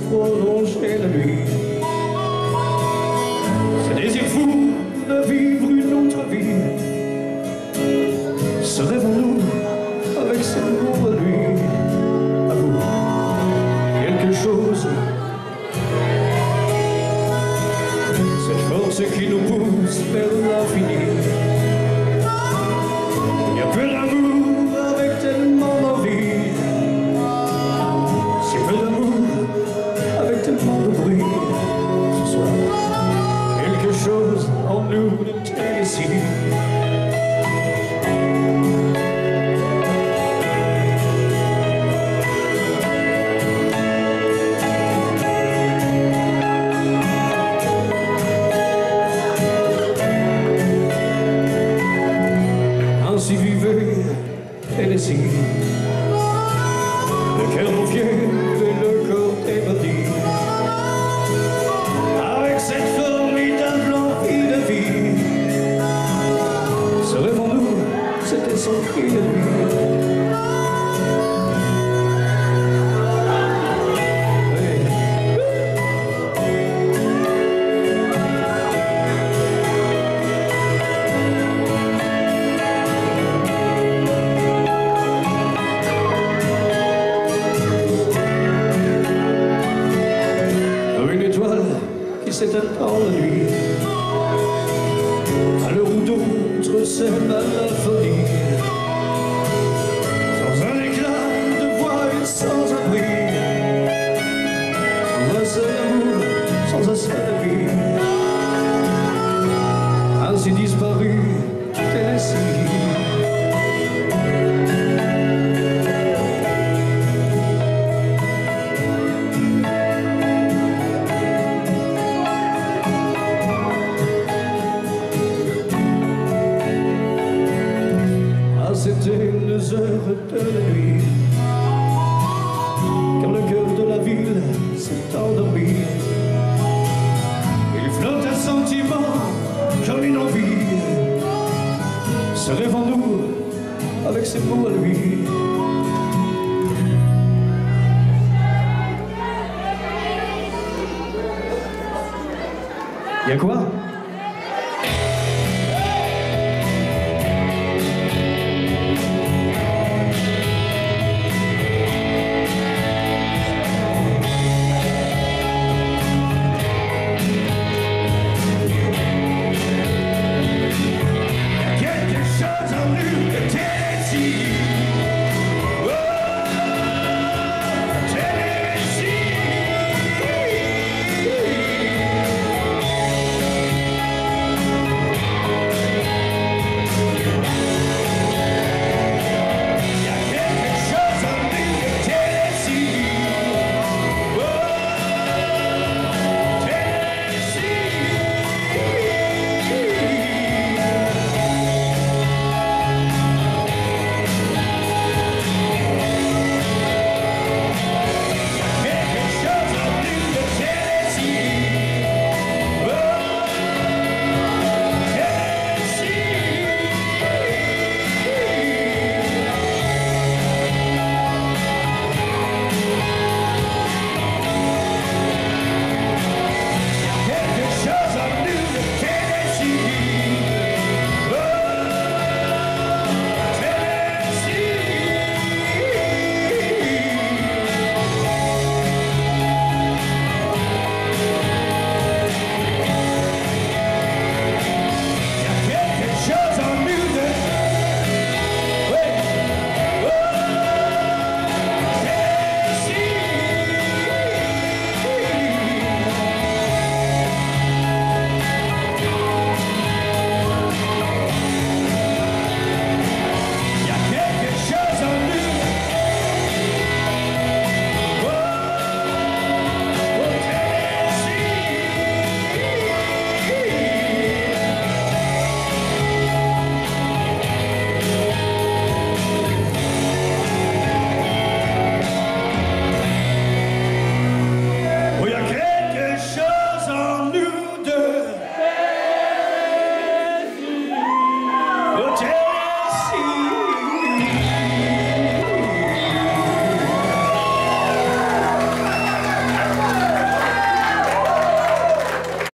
prolonger la nuit. Ce désir fou de vivre une autre vie, se rêvons-nous avec ses mots à lui, à vous, quelque chose, cette force qui nous pousse vers l'infini. Il y a peu d'amour avec tellement d'envie, si peu d'amour avec tellement de bruit. Ce soir, quelque chose en nous nous tient ici. Ainsi vivait Tennessee, le cœur en fier et le corps ébahi, avec cette formidable envie de vie. Ce rêve en nous, c'était son cri de nuit. Qui s'éteint dans la nuit, à l'heure où d'autres s'aiment à la folie, sans un éclat de voix et sans abri, sans un seul amour, sans un seul vie, ainsi disparu Tennessee. C'était les heures de la nuit, quand le cœur de la ville s'est endormi. Il flotte un sentiment comme une envie, se rêve en nous avec ses mots à lui. Y'a quoi?